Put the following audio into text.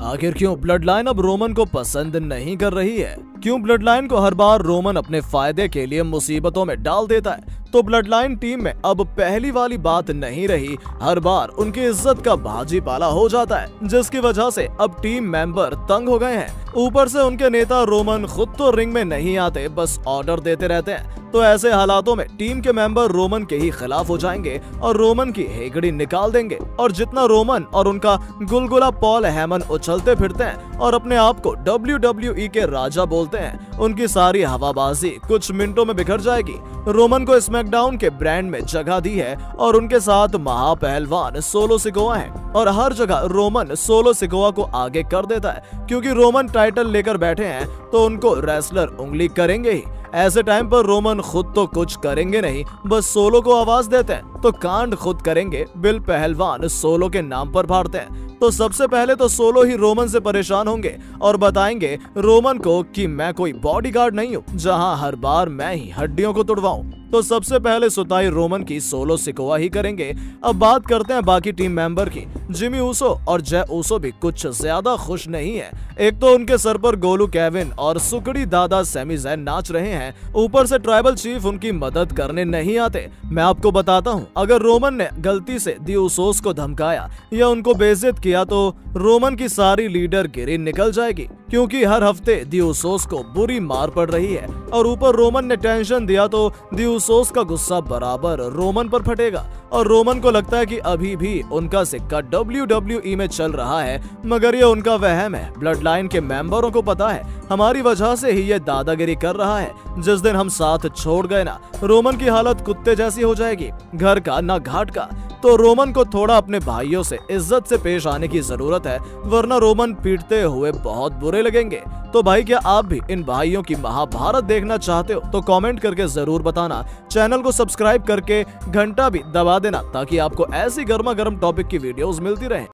आखिर क्यों blood line अब रोमन को पसंद नहीं कर रही है? क्यों ब्लड लाइन को हर बार रोमन अपने फायदे के लिए मुसीबतों में डाल देता है? तो ब्लड लाइन टीम में अब पहली वाली बात नहीं रही, हर बार उनकी इज्जत का भाजीपाला हो जाता है, जिसकी वजह से अब टीम मेंबर तंग हो गए हैं। ऊपर से उनके नेता रोमन खुद तो रिंग में नहीं आते, बस ऑर्डर देते रहते हैं। तो ऐसे हालातों में टीम के मेंबर रोमन के ही खिलाफ हो जाएंगे और रोमन की हेगड़ी निकाल देंगे। और जितना रोमन और उनका गुलगुला पॉल हेमन उछलते फिरते हैं और अपने आप को WWE के राजा बोलते हैं, उनकी सारी हवाबाजी कुछ मिनटों में बिखर जाएगी। रोमन को स्मैकडाउन के ब्रांड में जगह दी है और उनके साथ महापहलवान सोलो सिकोआ है, और हर जगह रोमन सोलो सिकोआ को आगे कर देता है, क्योंकि रोमन टाइटल लेकर बैठे हैं तो उनको रेसलर उंगली करेंगे ही। ऐसे टाइम पर रोमन खुद तो कुछ करेंगे नहीं, बस सोलो को आवाज देते हैं तो कांड खुद करेंगे। बिल पहलवान सोलो के नाम पर फाड़ते हैं, तो सबसे पहले तो सोलो ही रोमन से परेशान होंगे और बताएंगे रोमन को कि मैं कोई बॉडीगार्ड नहीं हूँ जहाँ हर बार मैं ही हड्डियों को तुड़वाऊं। तो सबसे पहले सुताई रोमन की सोलो सिकोआ ही करेंगे। अब बात करते हैं बाकी टीम मेंबर की। जिमी ऊसो और जय ऊसो भी कुछ ज्यादा खुश नहीं है। एक तो उनके सर पर गोलू केविन और सुकड़ी दादा सैमी ज़ैन नाच रहे हैं, ऊपर से ट्राइबल चीफ उनकी मदद करने नहीं आते। मैं आपको बताता हूँ, अगर रोमन ने गलती से दी ऊसोस को धमकाया या उनको बेइज्जत किया तो रोमन की सारी लीडर गिरी निकल जाएगी, क्योंकि हर हफ्ते दी ऊसोस को बुरी मार पड़ रही है। और ऊपर रोमन ने टेंशन दिया तो दी ऊसोस का गुस्सा बराबर रोमन पर फटेगा। और रोमन को लगता है कि अभी भी उनका सिक्का WWE में चल रहा है, मगर ये उनका वहम है। ब्लड लाइन के मेंबरों को पता है हमारी वजह से ही ये दादागिरी कर रहा है। जिस दिन हम साथ छोड़ गए ना, रोमन की हालत कुत्ते जैसी हो जाएगी, घर का ना घाट का। तो रोमन को थोड़ा अपने भाइयों से इज्जत से पेश आने की जरूरत है, वरना रोमन पीटते हुए बहुत बुरे लगेंगे। तो भाई, क्या आप भी इन भाइयों की महाभारत देखना चाहते हो तो कमेंट करके जरूर बताना। चैनल को सब्सक्राइब करके घंटा भी दबा देना, ताकि आपको ऐसी गर्मा गर्म टॉपिक की वीडियोस मिलती रहे।